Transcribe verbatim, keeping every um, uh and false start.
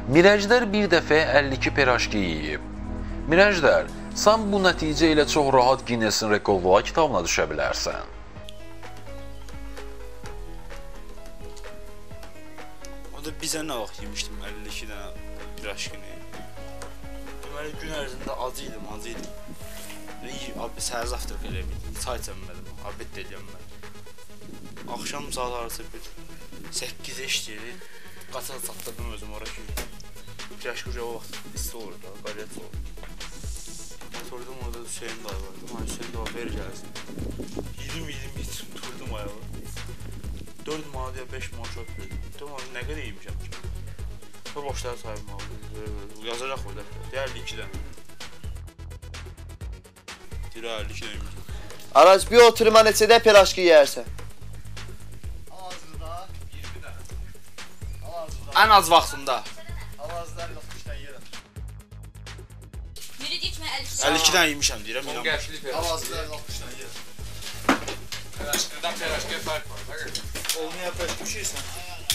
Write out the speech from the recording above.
Mirəjdər bir dəfə əlli iki piraşki yeyib. Mirəjdər, sən bu nəticə ilə çox rahat Ginnesin rekordlar kitabına düşə bilərsən. O da bizə nə vaxt yemişdim əlli iki dənə piraşkini. Deməli gün ərzində acı idim, acı idim. Abi səhər zavtraq eləmişdim, çay içəmədim, abid də eləyəm. Axşam saat arası bir səkkizə işləyir, qaçaq çatdırdım özüm ora ki. Piraşki uca o vaxt isti olur da, qaryat olur. Oturdum orada Hüseyin dayı vardı, ha Hüseyin dayı ver gəlsin. Yedim, yedim, yedim, durdum ayağa. dörd manat ya beş manat çok verdim. Tamam, nə qədər yemişəm ki? Və boşları sayım aldım, yazacaq orada. Deyərli iki dənə. Deyərli iki dənə yemişəm. Araç bir oturuma neçədə piraşki yeyərsən? Hal-hazırda iyirmi dənə. Hal-hazırda. Ən az vaxtında. Hal-hazırda altmış dənə yerəm. Mürid içmə əlli iki dənə yemişəm deyirəm. Hal-hazırda altmış dənə yerəm. Piraşkıdan piraşkiyə fərq var. Olmaya piraşki pişirsən.